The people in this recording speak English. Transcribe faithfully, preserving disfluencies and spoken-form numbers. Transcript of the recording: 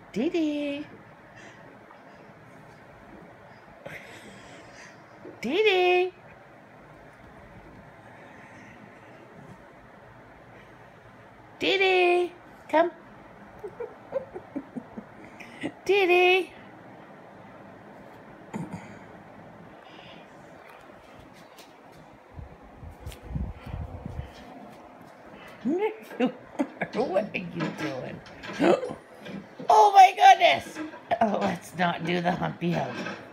Dee Dee. Dee Dee. Dee Dee. Come. Dee Dee. What are you doing? Oh my goodness! Oh, let's not do the humpy hump.